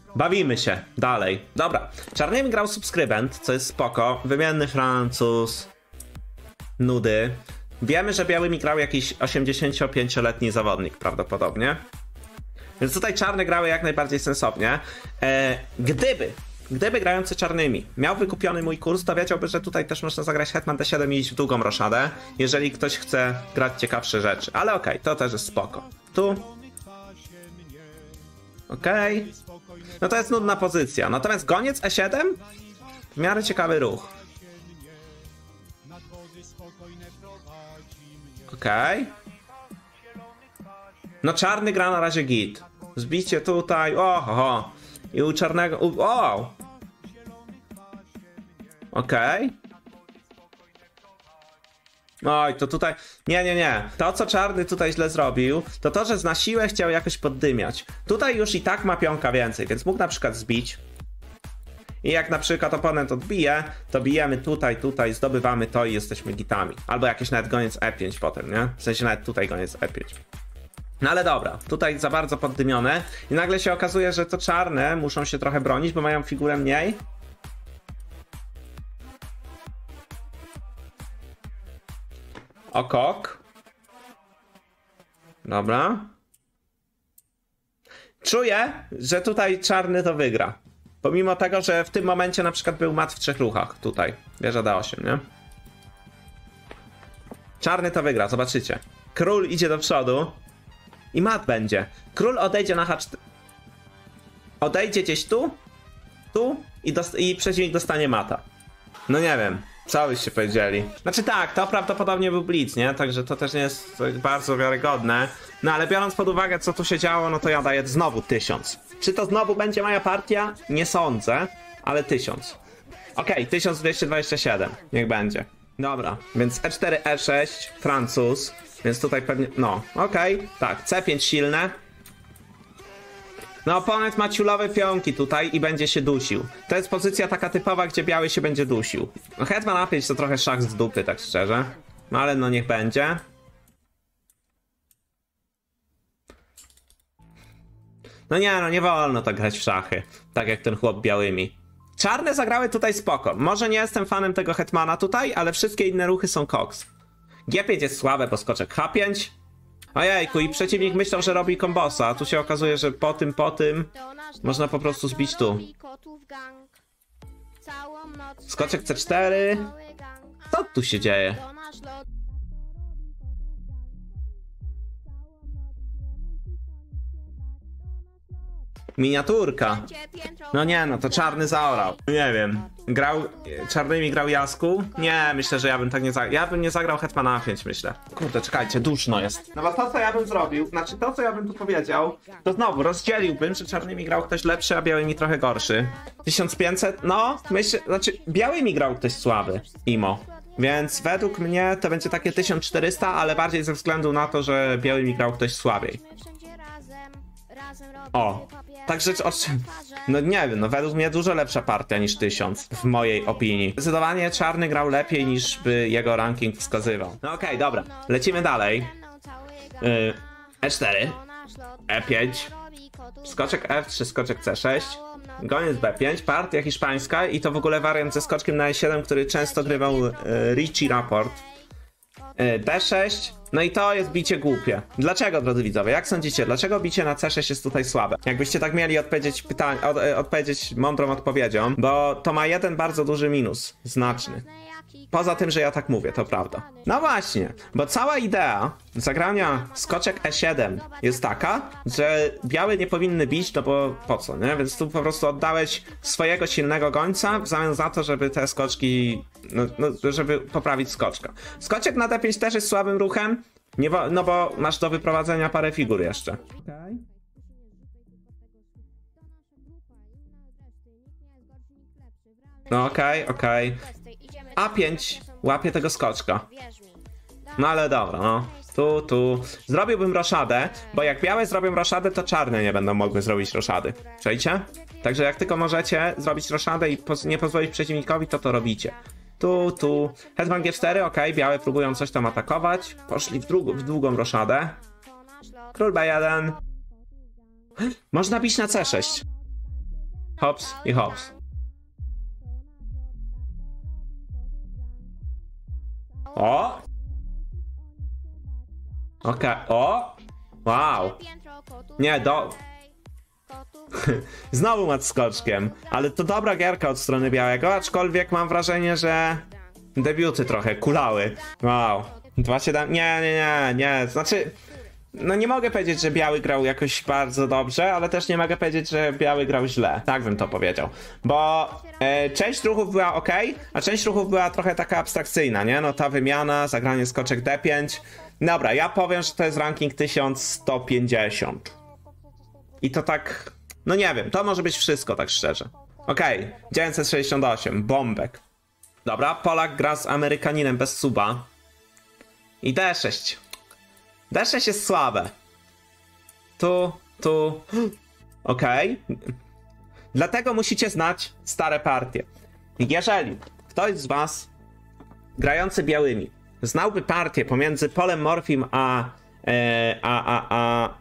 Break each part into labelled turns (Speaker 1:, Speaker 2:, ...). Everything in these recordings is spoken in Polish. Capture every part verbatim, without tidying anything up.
Speaker 1: Bawimy się dalej. Dobra, czarnymi grał subskrybent, co jest spoko. Wymienny Francuz. Nudy. Wiemy, że białymi grał jakiś osiemdziesięciopięcioletni zawodnik prawdopodobnie. Więc tutaj czarne grały jak najbardziej sensownie. E, gdyby, gdyby grający czarnymi miał wykupiony mój kurs, to wiedziałby, że tutaj też można zagrać Hetman D siedem i iść w długą roszadę, jeżeli ktoś chce grać ciekawsze rzeczy. Ale okej, okay, to też jest spoko. Tu. Okej. Okay. No to jest nudna pozycja. Natomiast goniec E siedem? W miarę ciekawy ruch. Okej. Okay. No czarny gra na razie git. Zbicie tutaj. Oho. I u czarnego. U, o! Okej. Okay. Oj, to tutaj... Nie, nie, nie. To, co czarny tutaj źle zrobił, to to, że na siłę chciał jakoś poddymiać. Tutaj już i tak ma pionka więcej, więc mógł na przykład zbić. I jak na przykład oponent odbije, to bijemy tutaj, tutaj, zdobywamy to i jesteśmy gitami. Albo jakiś nawet goniec E pięć potem, nie? W sensie nawet tutaj goniec E pięć. No ale dobra, tutaj za bardzo poddymione. I nagle się okazuje, że to czarne muszą się trochę bronić, bo mają figurę mniej. Okok. Dobra. Czuję, że tutaj czarny to wygra. Pomimo tego, że w tym momencie na przykład był mat w trzech ruchach. Tutaj. Wieża D osiem, nie? Czarny to wygra, zobaczycie. Król idzie do przodu. I mat będzie. Król odejdzie na H cztery. Odejdzie gdzieś tu. Tu. I, i przeciwnik dostanie mata. No nie wiem. Co byście powiedzieli? Znaczy tak, to prawdopodobnie był blitz, nie? Także to też nie jest bardzo wiarygodne. No ale biorąc pod uwagę, co tu się działo, no to ja daję znowu tysiąc. Czy to znowu będzie moja partia? Nie sądzę, ale tysiąc. Okej, okay, tysiąc dwieście dwadzieścia siedem. Niech będzie. Dobra, więc E cztery, E sześć, Francuz. Więc tutaj pewnie... No, okej. Okay, tak, C pięć silne. No oponent ma ciulowe pionki tutaj i będzie się dusił. To jest pozycja taka typowa, gdzie biały się będzie dusił. No Hetman A pięć to trochę szach z dupy, tak szczerze. No ale no niech będzie. No nie, no nie wolno tak grać w szachy. Tak jak ten chłop białymi. Czarne zagrały tutaj spoko. Może nie jestem fanem tego Hetmana tutaj, ale wszystkie inne ruchy są koks. G pięć jest słabe, bo skoczek H pięć. Ojejku, i przeciwnik myślał, że robi kombosa, a tu się okazuje, że po tym, po tym można po prostu zbić tu. Skoczek C cztery. Co tu się dzieje? Miniaturka. No nie, no to czarny zaorał. Nie wiem. Grał... Czarnymi grał Jasku? Nie, myślę, że ja bym tak nie zagrał. Ja bym nie zagrał Hetmana A pięć, myślę. Kurde, czekajcie, duszno jest. No bo to, co ja bym zrobił, znaczy to, co ja bym tu powiedział, to znowu rozdzieliłbym, że czarnymi grał ktoś lepszy, a białymi trochę gorszy. tysiąc pięćset? No, myślę... Znaczy, białymi grał ktoś słaby. Imo. Więc według mnie to będzie takie tysiąc czterysta, ale bardziej ze względu na to, że białymi grał ktoś słabiej. O, także no nie wiem, no według mnie dużo lepsza partia niż tysiąc, w mojej opinii. Zdecydowanie czarny grał lepiej niż by jego ranking wskazywał. No okej, okay, dobra, lecimy dalej. Yy, E cztery, E pięć, skoczek F trzy, skoczek C sześć, goniec B pięć, partia hiszpańska i to w ogóle wariant ze skoczkiem na E siedem, który często grywał yy, Richie Rapport. Yy, D sześć. No i to jest bicie głupie. Dlaczego, drodzy widzowie? Jak sądzicie, dlaczego bicie na C sześć jest tutaj słabe? Jakbyście tak mieli odpowiedzieć pytań, od, odpowiedzieć mądrą odpowiedzią, bo to ma jeden bardzo duży minus, znaczny. Poza tym, że ja tak mówię, to prawda. No właśnie, bo cała idea zagrania skoczek E siedem jest taka, że białe nie powinny bić, no bo po co, nie? Więc tu po prostu oddałeś swojego silnego gońca w zamian za to, żeby te skoczki, no, no żeby poprawić skoczka. Skoczek na D pięć też jest słabym ruchem, nie wo- no bo masz do wyprowadzenia parę figur jeszcze. Okay. No okej, okay, okej. Okay. A pięć łapie tego skoczka. No ale dobra, no. Tu, tu. Zrobiłbym roszadę, bo jak białe zrobią roszadę, to czarne nie będą mogły zrobić roszady. Przejdzie? Także jak tylko możecie zrobić roszadę i poz nie pozwolić przeciwnikowi, to to robicie. Tu, tu. Hetman G cztery, ok, białe próbują coś tam atakować. Poszli w, w długą roszadę. Król B jeden. Można bić na C sześć. hops i hops. O! Okej, okay. O! Wow! Nie, do... Znowu mat skoczkiem, ale to dobra gierka od strony białego, aczkolwiek mam wrażenie, że debiuty trochę kulały. Wow. dwa siedem... Nie, nie, nie, nie, znaczy... No nie mogę powiedzieć, że biały grał jakoś bardzo dobrze, ale też nie mogę powiedzieć, że biały grał źle. Tak bym to powiedział. Bo e, część ruchów była ok, a część ruchów była trochę taka abstrakcyjna, nie? No ta wymiana, zagranie skoczek D pięć. Dobra, ja powiem, że to jest ranking tysiąc sto pięćdziesiąt. I to tak... No nie wiem, to może być wszystko, tak szczerze. Okej, okay, dziewięćset sześćdziesiąt osiem, bombek. Dobra, Polak gra z Amerykaninem bez suba. I D sześć. D sześć jest słabe. Tu, tu. Okej. Okay. Dlatego musicie znać stare partie. Jeżeli ktoś z was grający białymi znałby partię pomiędzy polem Morfim a, e, a, a, a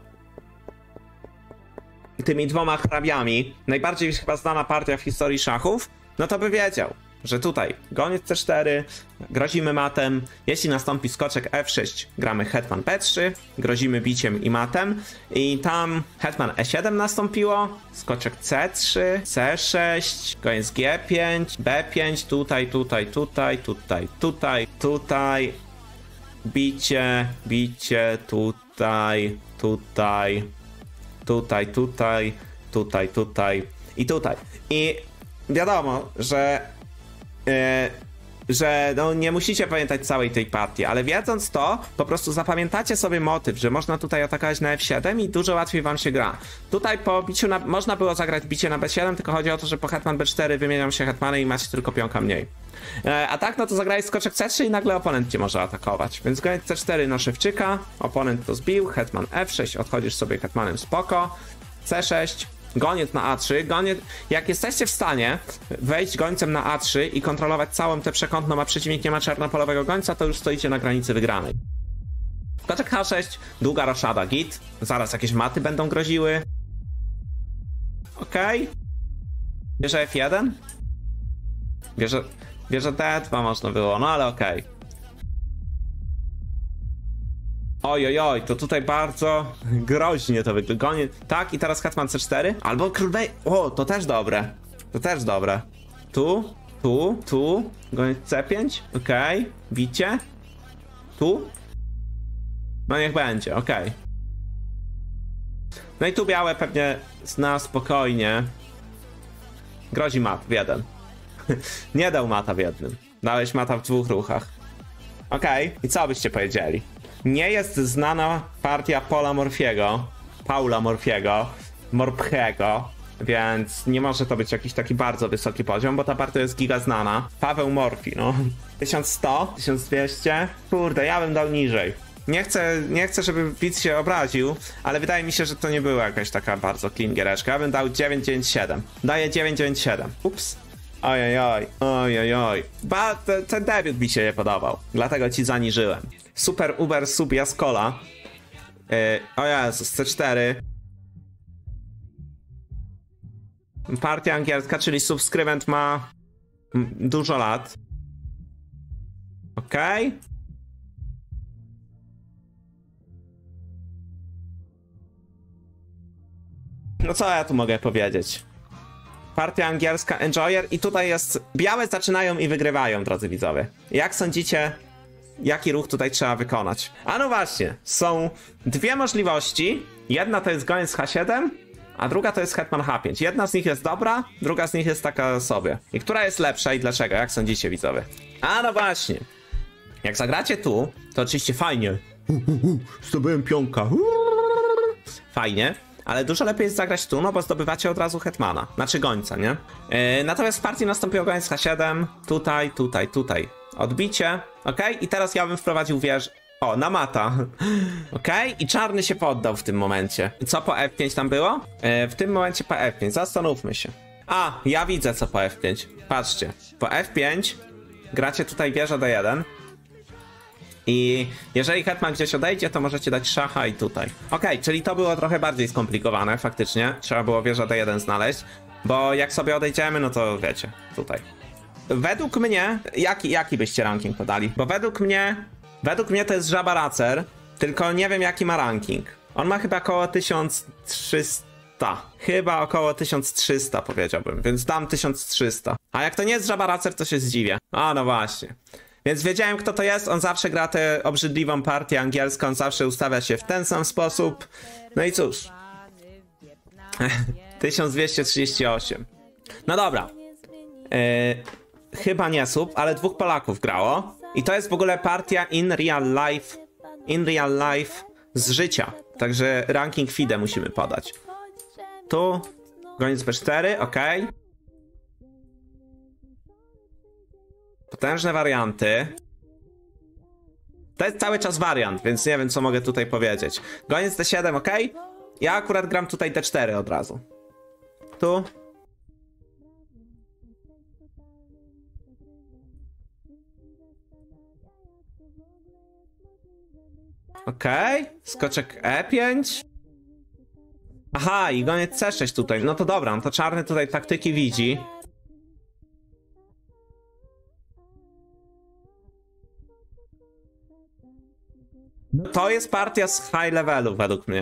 Speaker 1: tymi dwoma hrabiami, najbardziej chyba znana partia w historii szachów, no to by wiedział, że tutaj goniec C cztery, grozimy matem, jeśli nastąpi skoczek F sześć, gramy hetman B trzy, grozimy biciem i matem i tam hetman E siedem nastąpiło, skoczek C trzy, C sześć, goniec G pięć, B pięć, tutaj, tutaj, tutaj, tutaj, tutaj, tutaj, bicie, bicie, tutaj, tutaj, tutaj, tutaj, tutaj, tutaj i tutaj. I wiadomo, że Yy, że no nie musicie pamiętać całej tej partii, ale wiedząc to, po prostu zapamiętacie sobie motyw, że można tutaj atakować na F siedem i dużo łatwiej wam się gra. Tutaj po biciu na, można było zagrać bicie na B siedem, tylko chodzi o to, że po hetman B cztery wymienią się hetmany i macie tylko pionka mniej. Yy, a tak, no to zagrałeś skoczek C trzy i nagle oponent cię może atakować. Więc goniec C cztery na szewczyka, oponent to zbił, hetman F sześć, odchodzisz sobie hetmanem spoko, C sześć, goniec na A trzy, goniec... Jak jesteście w stanie wejść gońcem na A trzy i kontrolować całą tę przekątną, a przeciwnik nie ma czarnopolowego gońca, to już stoicie na granicy wygranej. Skoczek H sześć, długa roszada, git. Zaraz jakieś maty będą groziły. Okej. Okay. Bierze F jeden. Bierze... Bierze D dwa można było, no ale okej. Okay. Oj, oj, oj, to tutaj bardzo groźnie to wygląda. Tak, i teraz hetman C cztery. Albo król B... O, to też dobre. To też dobre. Tu, tu, tu. Goniec C pięć. Okej. Okay. Bicie. Tu. No niech będzie, okej. Okay. No i tu białe pewnie zna spokojnie. Grozi mat w jeden. Nie dał mata w jednym. Dałeś mata w dwóch ruchach. Okej. Okay. I co byście powiedzieli? Nie jest znana partia Paula Morfiego, Paula Morfiego, Morpchego, więc nie może to być jakiś taki bardzo wysoki poziom, bo ta partia jest giga znana. Paweł Morfi, no. tysiąc sto, tysiąc dwieście, kurde, ja bym dał niżej. Nie chcę, nie chcę, żeby widz się obraził, ale wydaje mi się, że to nie była jakaś taka bardzo clean giereczka. Ja bym dał dziewięć dziewięć siedem. Daję dziewięć dziewięć siedem. Ups. Ojojoj, ojojoj. Ba, ten, ten debiut mi się nie podobał, dlatego ci zaniżyłem. Super Uber Sub Jaskola. Yy, o Jezus, C cztery. Partia angielska, czyli subskrybent ma dużo lat. Okej. Okay. No co ja tu mogę powiedzieć? Partia angielska Enjoyer i tutaj jest... Białe zaczynają i wygrywają, drodzy widzowie. Jak sądzicie, jaki ruch tutaj trzeba wykonać? A no właśnie, są dwie możliwości. Jedna to jest goniec H siedem, a druga to jest hetman H pięć. Jedna z nich jest dobra, druga z nich jest taka sobie. I która jest lepsza i dlaczego? Jak sądzicie, widzowie? A no właśnie. Jak zagracie tu, to oczywiście fajnie. Zdobyłem pionka. Fajnie. Ale dużo lepiej jest zagrać tu, no bo zdobywacie od razu hetmana, znaczy gońca, nie? Yy, natomiast w partii nastąpiło goniec H siedem, tutaj, tutaj, tutaj. Odbicie, ok? I teraz ja bym wprowadził wież... O, na mata. Ok? I czarny się poddał w tym momencie. Co po F pięć tam było? Yy, w tym momencie po F pięć, zastanówmy się. A, ja widzę co po F pięć. Patrzcie, po F pięć gracie tutaj wieża D jeden. I jeżeli hetman gdzieś odejdzie, to możecie dać szacha i tutaj. Okej, okay, czyli to było trochę bardziej skomplikowane, faktycznie. Trzeba było wieża D jeden znaleźć. Bo jak sobie odejdziemy, no to wiecie, tutaj. Według mnie, jaki, jaki byście ranking podali? Bo według mnie, według mnie to jest Żaba Racer, tylko nie wiem jaki ma ranking. On ma chyba około tysiąc trzysta. Chyba około tysiąc trzysta powiedziałbym, więc dam tysiąc trzysta. A jak to nie jest Żaba Racer, to się zdziwię. A no właśnie. Więc wiedziałem kto to jest, on zawsze gra tę obrzydliwą partię angielską, on zawsze ustawia się w ten sam sposób. No i cóż. tysiąc dwieście trzydzieści osiem. No dobra. Yy, chyba nie sub, ale dwóch Polaków grało. I to jest w ogóle partia in real life. In real life z życia. Także ranking F I D E musimy podać. Tu. Goniec B cztery, ok. Potężne warianty. To jest cały czas wariant, więc nie wiem co mogę tutaj powiedzieć. Goniec D siedem, ok. Ja akurat gram tutaj D cztery od razu. Tu. Okej, okay. Skoczek E pięć. Aha, i goniec C sześć tutaj. No to dobra, no to czarny tutaj taktyki widzi. To jest partia z high levelu według mnie.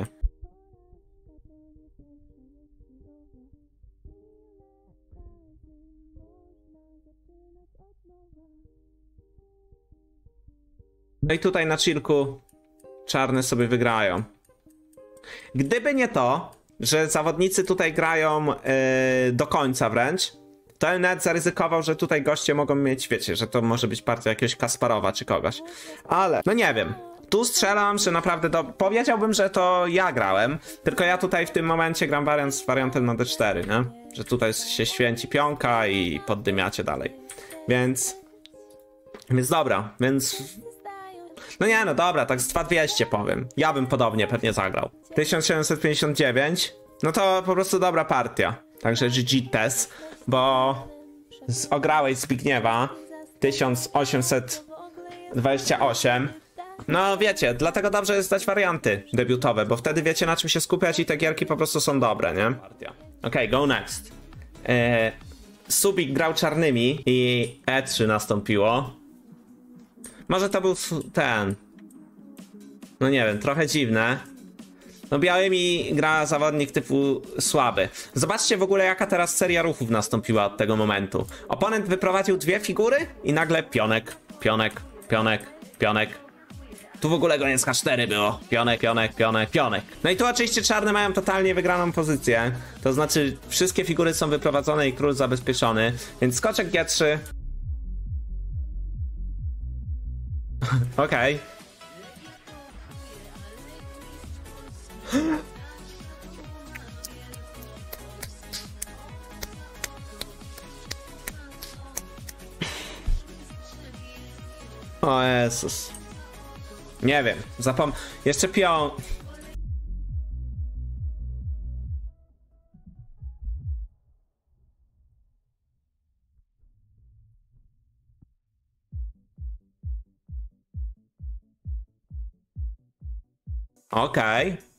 Speaker 1: No i tutaj na chillku czarne sobie wygrają. Gdyby nie to, że zawodnicy tutaj grają yy, do końca wręcz, to L N E T zaryzykował, że tutaj goście mogą mieć, wiecie, że to może być partia jakiegoś Kasparowa czy kogoś. Ale, no nie wiem. Tu strzelam, że naprawdę do... powiedziałbym, że to ja grałem, tylko ja tutaj w tym momencie gram wariant z wariantem na D cztery, nie? Że tutaj się święci pionka i poddymiacie dalej. Więc... Więc dobra, więc... No nie, no dobra, tak z dwa tysiące dwieście powiem. Ja bym podobnie pewnie zagrał. tysiąc siedemset pięćdziesiąt dziewięć. No to po prostu dobra partia. Także G G Test, bo z ograłeś Zbigniewa tysiąc osiemset dwadzieścia osiem. No wiecie, dlatego dobrze jest dać warianty debiutowe, bo wtedy wiecie na czym się skupiać i te gierki po prostu są dobre, nie? Okej, okay, go next. Eee, Subik grał czarnymi i E trzy nastąpiło. Może to był ten... No nie wiem, trochę dziwne. No białymi gra zawodnik typu słaby. Zobaczcie w ogóle jaka teraz seria ruchów nastąpiła od tego momentu. Oponent wyprowadził dwie figury i nagle pionek, pionek, pionek, pionek. Tu w ogóle goniec H cztery było. Pionek, pionek, pionek, pionek. No i tu oczywiście czarne mają totalnie wygraną pozycję. To znaczy wszystkie figury są wyprowadzone i król zabezpieczony. Więc skoczek G trzy. Okej. O Jezus. Nie wiem, zapom... Jeszcze pion... Okej. Okay.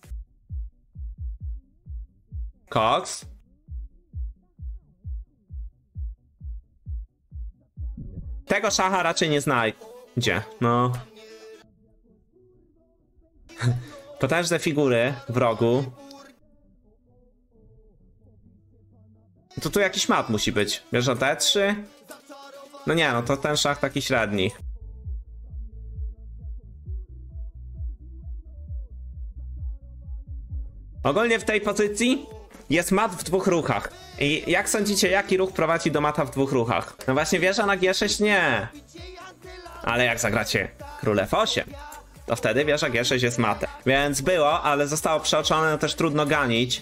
Speaker 1: Cox. Tego szacha raczej nie znajdzie. No. Potężne figury w rogu. To tu jakiś mat musi być. Bierze D trzy. No nie, no to ten szach taki średni. Ogólnie w tej pozycji jest mat w dwóch ruchach. I jak sądzicie, jaki ruch prowadzi do mata w dwóch ruchach? No właśnie wieża na G sześć nie. Ale jak zagracie król F osiem, to wtedy wieża G sześć jest matem. Więc było, ale zostało przeoczone, no też trudno ganić.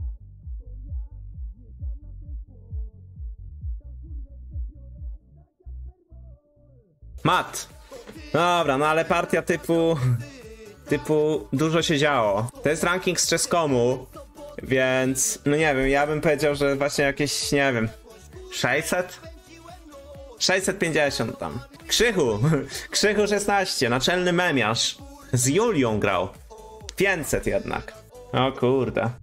Speaker 1: Mat. Dobra, no ale partia typu... Typu dużo się działo. To jest ranking z Chess.comu, więc no nie wiem, ja bym powiedział, że właśnie jakieś, nie wiem, sześćset? sześćset pięćdziesiąt tam. Krzychu, Krzychu szesnaście, naczelny memiarz. Z Julią grał. pięćset jednak. O kurde.